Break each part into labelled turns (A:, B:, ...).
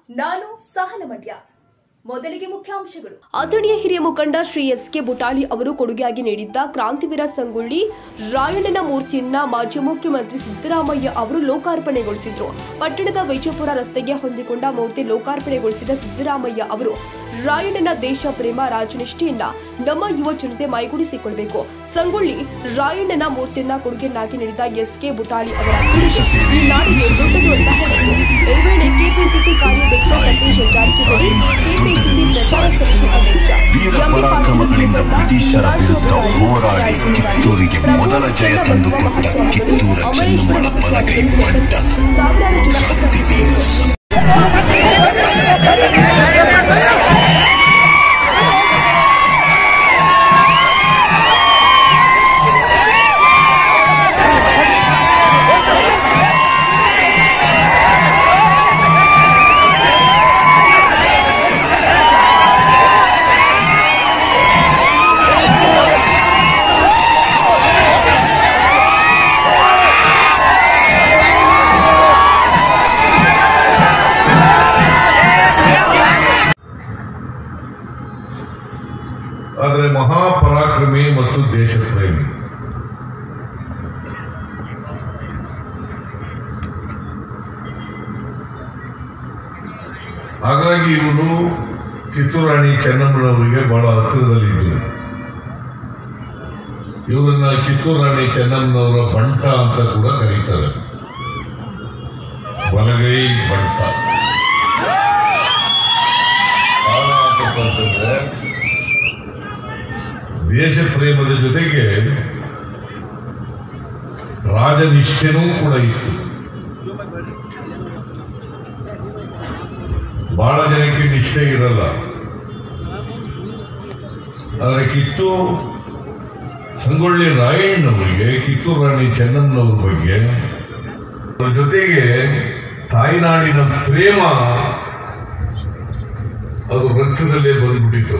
A: ನಾನು ಸಹನ ಮಂಡ್ಯ. ಮೊದಲಿಗೆ ಮುಖ್ಯಾಂಶಗಳು.
B: ಆದರಣೀಯ ಹಿರಿಯ ಮುಖಂಡ ಶ್ರೀ ಎಸ್.ಕೆ. ಬುಟಾಳಿ ಅವರು ಕೊಡುಗೆಯಾಗಿ ನೀಡಿದ್ದ ಕ್ರಾಂತಿವೀರ ಸಂಗೊಳ್ಳಿ ರಾಯಣ್ಣನ ಮೂರ್ತಿಯನ್ನ ಮಾಜಿ ಮುಖ್ಯಮಂತ್ರಿ ಸಿದ್ದರಾಮಯ್ಯ ಅವರು ಲೋಕಾರ್ಪಣೆಗೊಳಿಸಿದ್ರು. ಪಟ್ಟಣದ ವಿಜಯಪುರ ರಸ್ತೆಗೆ ಹೊಂದಿಕೊಂಡ ಮೂರ್ತಿ ಲೋಕಾರ್ಪಣೆಗೊಳಿಸಿದ ಸಿದ್ದರಾಮಯ್ಯ ಅವರು ರಾಯಣ್ಣನ ದೇಶ ಪ್ರೇಮ ರಾಜನಿಷ್ಠೆಯನ್ನ ನಮ್ಮ ಯುವ ಜನತೆ ಮೈಗೂಡಿಸಿಕೊಳ್ಳಬೇಕು. ಸಂಗೊಳ್ಳಿ ರಾಯಣ್ಣನ ಮೂರ್ತಿಯನ್ನ ಕೊಡುಗೆಯನ್ನಾಗಿ ನೀಡಿದ ಎಸ್.ಕೆ. ಬುಟಾಳಿ ಅವರ ಈ ನಾಡಿಗೆ ದೊಡ್ಡದು ಅಂತ ಹೇಳಿದರು. ಈ ವೇಳೆ ಕೆಪಿಸಿಸಿ ಕಾರ್ಯಾಧ್ಯಕ್ಷ ಸತೀಶ್ ಜಾರಕಿಹೊಳಿ, ಕೆಪಿಸಿಸಿ ಪ್ರಚಾರ ಸಮಿತಿ ಅಧ್ಯಕ್ಷ
C: ಪರಾಕ್ರಮಗಳಿಂದ ಬ್ರಿಟಿಷರ ವಿರುದ್ಧ ಹೋರಾಡಿ ಕಿತ್ತೂರಿಗೆ ಮೊದಲ ಜಯ ತಂದುಕೊಟ್ಟ ಕಿತ್ತೂರ ಚೆನ್ನಮ್ಮನ ಬಲಗೈ ಬಂಟ
B: ಸಾವಿರಾರು ಜನ ಉಪಸ್ಥಿತರಿದ್ದರು.
D: ಆದರೆ ಮಹಾಪರಾಕ್ರಮಿ ಮತ್ತು ದೇಶಪ್ರೇಮಿ. ಹಾಗಾಗಿ ಇವರು ಕಿತ್ತೂರು ರಾಣಿ ಚೆನ್ನಮ್ಮನವರಿಗೆ ಬಹಳ ಹತ್ತಿರದಲ್ಲಿದ್ದರು. ಇವರನ್ನ ಕಿತ್ತೂರು ರಾಣಿ ಚೆನ್ನಮ್ಮನವರ ಬಂಟ ಅಂತ ಕೂಡ ಕರೀತಾರೆ. ಬಲಗೈ ಬಂಟ. ಅಂತಂದ್ರೆ ದೇಶ ಪ್ರೇಮದ ಜೊತೆಗೆ ರಾಜನಿಷ್ಠೆನೂ ಕೂಡ ಇತ್ತು. ಬಹಳ ಜನಕ್ಕೆ ನಿಷ್ಠೆ ಇರಲ್ಲ. ಆದರೆ ಸಂಗೊಳ್ಳಿ ರಾಯಣ್ಣವರಿಗೆ ಕಿತ್ತೂರು ರಾಣಿ ಚೆನ್ನಮ್ಮನವ್ರ ಬಗ್ಗೆ, ಅವರ ಜೊತೆಗೆ ತಾಯ್ನಾಡಿನ ಪ್ರೇಮ ಅದು ರಕ್ತದಲ್ಲೇ ಬಂದ್ಬಿಟ್ಟಿತ್ತು.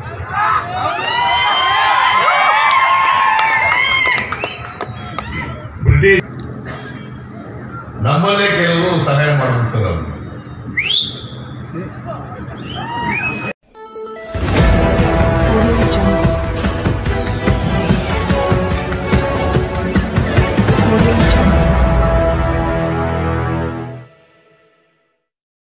D: ಬ್ರಿಟಿಷ್ ನಮ್ಮಲ್ಲೇ ಕೆಲವರು ಸಹಾಯ ಮಾಡ್ಬಿಡ್ತಾರೆ.